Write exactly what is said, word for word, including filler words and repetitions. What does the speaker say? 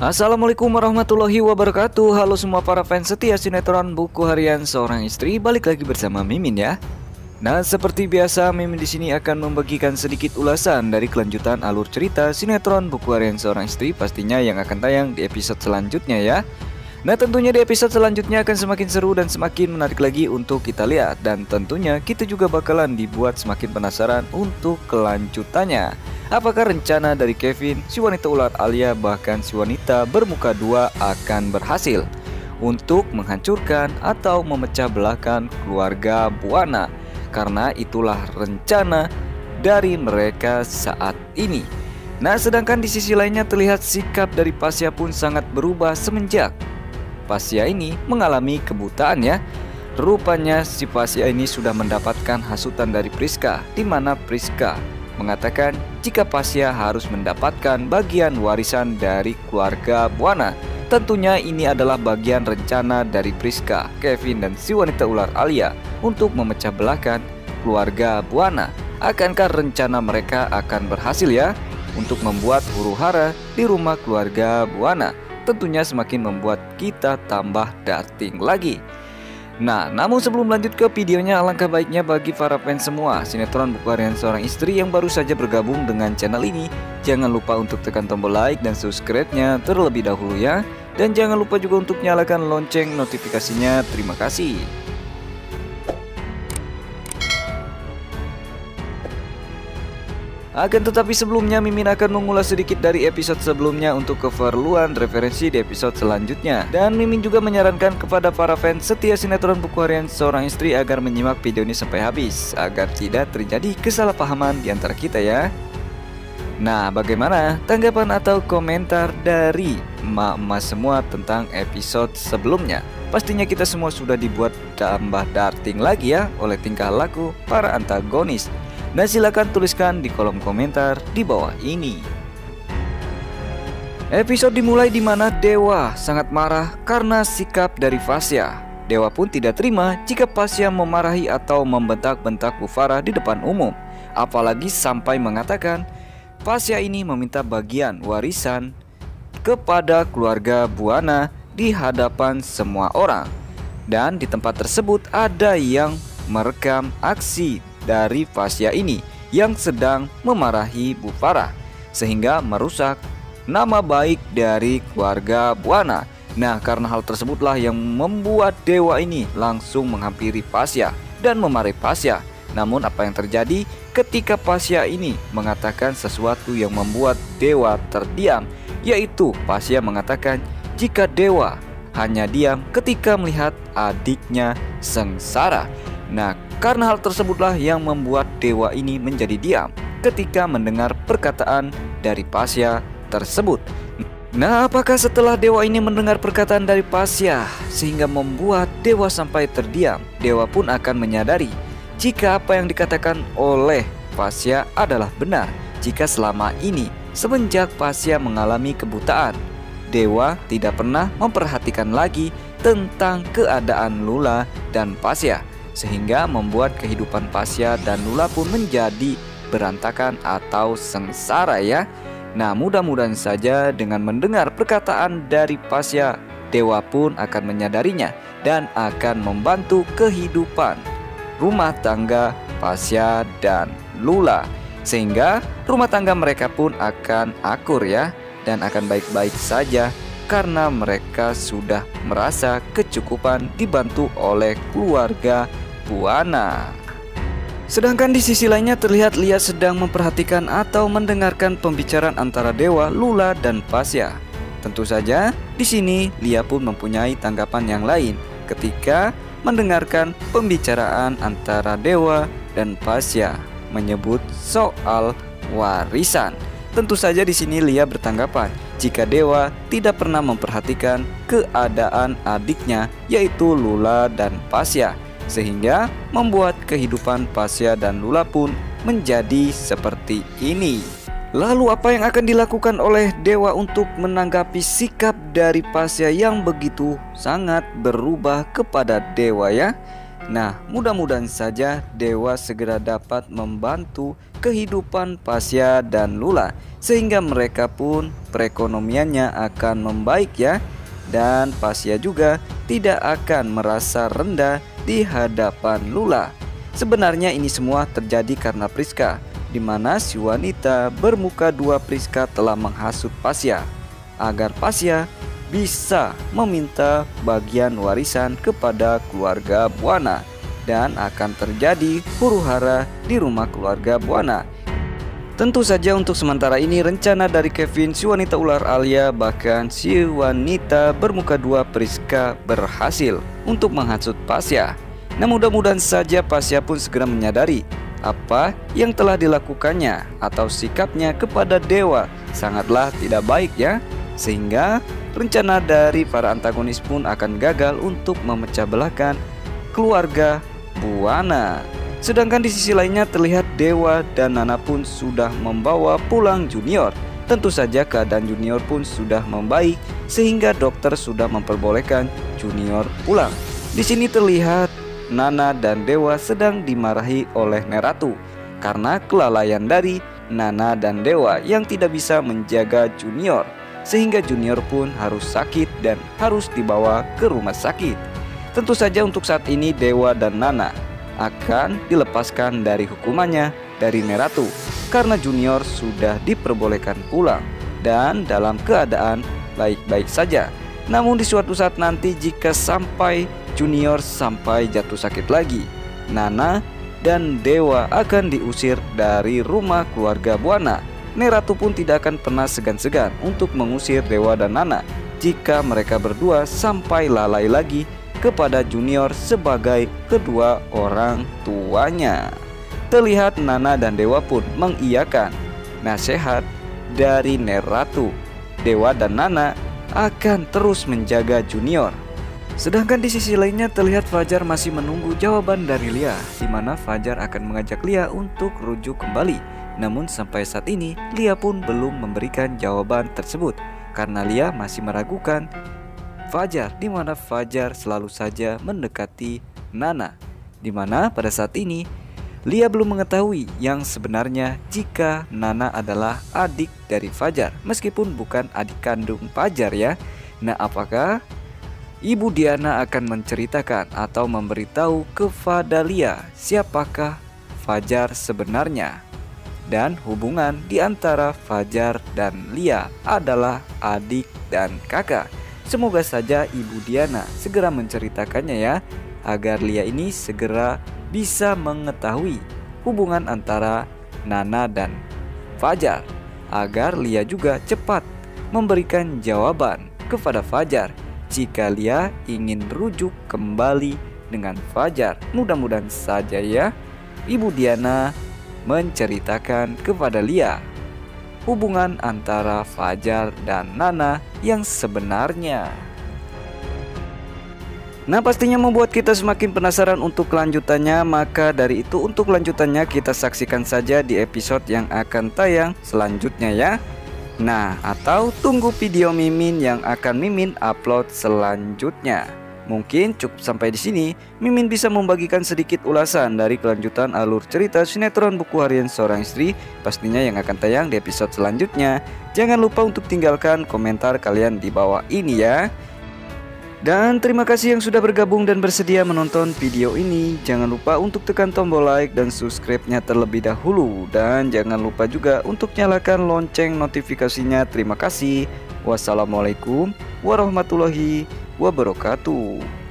Assalamualaikum warahmatullahi wabarakatuh. Halo semua para fans setia sinetron Buku Harian Seorang Istri. Balik lagi bersama Mimin ya. Nah, seperti biasa Mimin di sini akan membagikan sedikit ulasan dari kelanjutan alur cerita sinetron Buku Harian Seorang Istri, pastinya yang akan tayang di episode selanjutnya ya. Nah, tentunya di episode selanjutnya akan semakin seru dan semakin menarik lagi untuk kita lihat. Dan tentunya kita juga bakalan dibuat semakin penasaran untuk kelanjutannya. Apakah rencana dari Kevin, si wanita ular Alia, bahkan si wanita bermuka dua akan berhasil untuk menghancurkan atau memecah belahkan keluarga Buana? Karena itulah rencana dari mereka saat ini. Nah, sedangkan di sisi lainnya terlihat sikap dari Pasya pun sangat berubah semenjak Pasya ini mengalami kebutaan ya. Rupanya si Pasya ini sudah mendapatkan hasutan dari Priska, di mana Priska mengatakan jika Pasya harus mendapatkan bagian warisan dari keluarga Buana. Tentunya ini adalah bagian rencana dari Priska, Kevin, dan si wanita ular Alia untuk memecah belahkan keluarga Buana. Akankah rencana mereka akan berhasil ya untuk membuat huru hara di rumah keluarga Buana? Tentunya semakin membuat kita tambah darting lagi. Nah, namun sebelum lanjut ke videonya, alangkah baiknya bagi para fans semua sinetron Buku Harian Seorang Istri yang baru saja bergabung dengan channel ini, jangan lupa untuk tekan tombol like dan subscribe-nya terlebih dahulu ya. Dan jangan lupa juga untuk nyalakan lonceng notifikasinya. Terima kasih. Akan tetapi sebelumnya Mimin akan mengulas sedikit dari episode sebelumnya untuk keperluan referensi di episode selanjutnya. Dan Mimin juga menyarankan kepada para fans setia sinetron Buku Harian Seorang Istri agar menyimak video ini sampai habis, agar tidak terjadi kesalahpahaman di antara kita ya. Nah, bagaimana tanggapan atau komentar dari emak-emak semua tentang episode sebelumnya? Pastinya kita semua sudah dibuat tambah darting lagi ya oleh tingkah laku para antagonis. Nah, silakan tuliskan di kolom komentar di bawah ini. Episode dimulai di mana Dewa sangat marah karena sikap dari Pasya. Dewa pun tidak terima jika Pasya memarahi atau membentak-bentak Bu Farah di depan umum. Apalagi sampai mengatakan Pasya ini meminta bagian warisan kepada keluarga Buana di hadapan semua orang. Dan di tempat tersebut ada yang merekam aksi dari Pasya ini yang sedang memarahi Bu Farah, sehingga merusak nama baik dari keluarga Buana. Nah, karena hal tersebutlah yang membuat Dewa ini langsung menghampiri Pasya dan memarahi Pasya. Namun apa yang terjadi ketika Pasya ini mengatakan sesuatu yang membuat Dewa terdiam, yaitu Pasya mengatakan jika Dewa hanya diam ketika melihat adiknya sengsara. Nah, karena hal tersebutlah yang membuat Dewa ini menjadi diam ketika mendengar perkataan dari Pasya tersebut. Nah, apakah setelah Dewa ini mendengar perkataan dari Pasya sehingga membuat Dewa sampai terdiam? Dewa pun akan menyadari jika apa yang dikatakan oleh Pasya adalah benar. Jika selama ini semenjak Pasya mengalami kebutaan, Dewa tidak pernah memperhatikan lagi tentang keadaan Lula dan Pasya, sehingga membuat kehidupan Pasya dan Lula pun menjadi berantakan atau sengsara ya. Nah, mudah-mudahan saja dengan mendengar perkataan dari Pasya, Dewa pun akan menyadarinya dan akan membantu kehidupan rumah tangga Pasya dan Lula, sehingga rumah tangga mereka pun akan akur ya, dan akan baik-baik saja karena mereka sudah merasa kecukupan dibantu oleh keluarga Buana. Sedangkan di sisi lainnya terlihat Lia sedang memperhatikan atau mendengarkan pembicaraan antara Dewa, Lula, dan Pasya. Tentu saja di sini Lia pun mempunyai tanggapan yang lain ketika mendengarkan pembicaraan antara Dewa dan Pasya menyebut soal warisan. Tentu saja di sini Lia bertanggapan jika Dewa tidak pernah memperhatikan keadaan adiknya yaitu Lula dan Pasya, sehingga membuat kehidupan Pasya dan Lula pun menjadi seperti ini. Lalu apa yang akan dilakukan oleh Dewa untuk menanggapi sikap dari Pasya yang begitu sangat berubah kepada Dewa ya? Nah, mudah-mudahan saja Dewa segera dapat membantu kehidupan Pasya dan Lula, sehingga mereka pun perekonomiannya akan membaik ya. Dan Pasya juga tidak akan merasa rendah di hadapan Lula. Sebenarnya ini semua terjadi karena Priska, di mana si wanita bermuka dua Priska telah menghasut Pasya agar Pasya bisa meminta bagian warisan kepada keluarga Buana, dan akan terjadi huru-hara di rumah keluarga Buana. Tentu saja untuk sementara ini rencana dari Kevin, si wanita ular Alia, bahkan si wanita bermuka dua Priska berhasil untuk menghasut Pasya. Nah, mudah-mudahan saja Pasya pun segera menyadari apa yang telah dilakukannya atau sikapnya kepada dewa sangatlah tidak baik ya, sehingga rencana dari para antagonis pun akan gagal untuk memecah belahkan keluarga Buana. Sedangkan di sisi lainnya terlihat Dewa dan Nana pun sudah membawa pulang Junior. Tentu saja keadaan Junior pun sudah membaik sehingga dokter sudah memperbolehkan Junior pulang. Di sini terlihat Nana dan Dewa sedang dimarahi oleh Neratu karena kelalaian dari Nana dan Dewa yang tidak bisa menjaga Junior, sehingga Junior pun harus sakit dan harus dibawa ke rumah sakit. Tentu saja untuk saat ini Dewa dan Nana akan dilepaskan dari hukumannya dari Neratu karena Junior sudah diperbolehkan pulang dan dalam keadaan baik-baik saja. Namun di suatu saat nanti jika sampai Junior sampai jatuh sakit lagi, Nana dan Dewa akan diusir dari rumah keluarga Buana. Neratu pun tidak akan pernah segan-segan untuk mengusir Dewa dan Nana jika mereka berdua sampai lalai lagi kepada Junior sebagai kedua orang tuanya. Terlihat Nana dan Dewa pun mengiyakan nasihat dari Neratu. Dewa dan Nana akan terus menjaga Junior. Sedangkan di sisi lainnya terlihat Fajar masih menunggu jawaban dari Lia, di mana Fajar akan mengajak Lia untuk rujuk kembali. Namun sampai saat ini Lia pun belum memberikan jawaban tersebut karena Lia masih meragukan Fajar, di mana Fajar selalu saja mendekati Nana, di mana pada saat ini Lia belum mengetahui yang sebenarnya jika Nana adalah adik dari Fajar, meskipun bukan adik kandung Fajar ya. Nah, apakah Ibu Diana akan menceritakan atau memberitahu kepada Lia siapakah Fajar sebenarnya? Dan hubungan di antara Fajar dan Lia adalah adik dan kakak. Semoga saja Ibu Diana segera menceritakannya ya, agar Lia ini segera bisa mengetahui hubungan antara Nana dan Fajar, agar Lia juga cepat memberikan jawaban kepada Fajar jika Lia ingin rujuk kembali dengan Fajar. Mudah-mudahan saja ya Ibu Diana menceritakan kepada Lia hubungan antara Fajar dan Nana yang sebenarnya. Nah, pastinya membuat kita semakin penasaran untuk kelanjutannya. Maka dari itu untuk lanjutannya kita saksikan saja di episode yang akan tayang selanjutnya ya. Nah, atau tunggu video Mimin yang akan Mimin upload selanjutnya. Mungkin cukup sampai di sini. Mimin bisa membagikan sedikit ulasan dari kelanjutan alur cerita sinetron Buku Harian Seorang Istri, pastinya yang akan tayang di episode selanjutnya. Jangan lupa untuk tinggalkan komentar kalian di bawah ini ya. Dan terima kasih yang sudah bergabung dan bersedia menonton video ini. Jangan lupa untuk tekan tombol like dan subscribe-nya terlebih dahulu. Dan jangan lupa juga untuk nyalakan lonceng notifikasinya. Terima kasih. Wassalamualaikum warahmatullahi wabarakatuh.